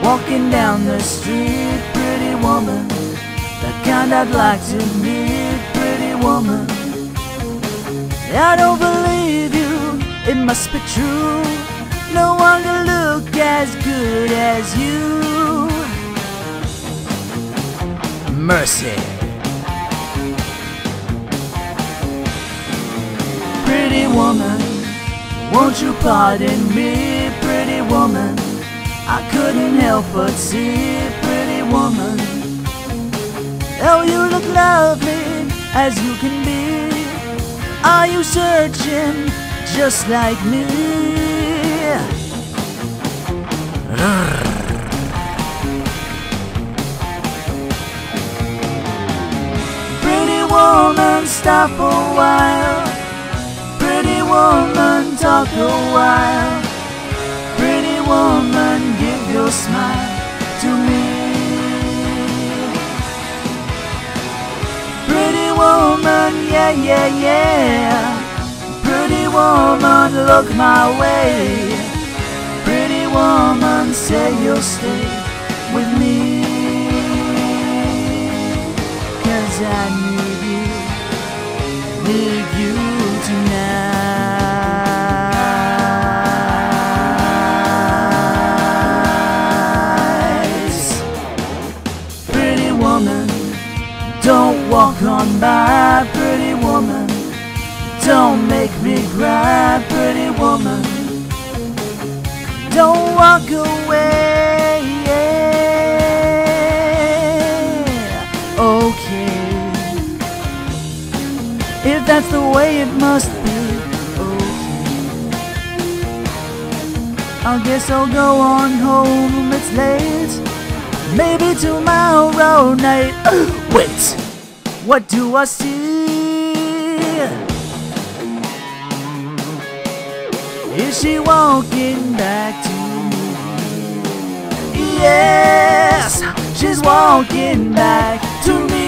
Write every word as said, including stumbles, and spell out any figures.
walking down the street, pretty woman, the kind I'd like to meet, pretty woman. I don't believe you, it must be true. No one can look as good as you. Mercy. Pretty woman, won't you pardon me, pretty woman? I couldn't help but see, pretty woman. Oh, you look lovely as you can be. Are you searching just like me? Pretty woman, stop a while. Pretty woman, talk a while. Pretty woman, give your smile to me. Pretty woman, yeah, yeah, yeah. Pretty woman, look my way. Pretty woman, say you'll stay with me. 'Cause I need you, need you tonight. Pretty woman, don't walk on by, pretty woman. Don't make me cry, pretty woman. Don't walk away. Okay, if that's the way it must be, okay. I guess I'll go on home, it's late. Maybe tomorrow night. Wait, what do I see? Is she walking back to me? Yes, she's walking back to me.